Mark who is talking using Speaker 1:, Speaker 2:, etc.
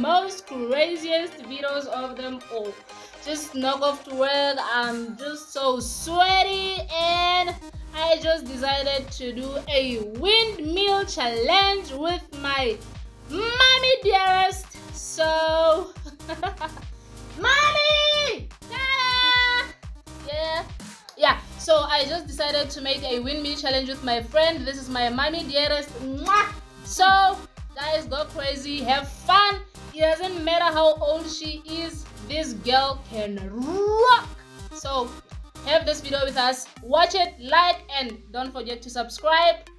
Speaker 1: most craziest videos of them all. Just knock off to work, I'm just so sweaty, and I just decided to do a windmill challenge with my mommy Dearest. So mommy, yeah, so I just decided to make a windmill challenge with my friend. This is my mommy Dearest. Mwah! So guys, go crazy, have fun. It doesn't matter how old she is, this girl can rock. So have this video with us, watch it, like, and don't forget to subscribe.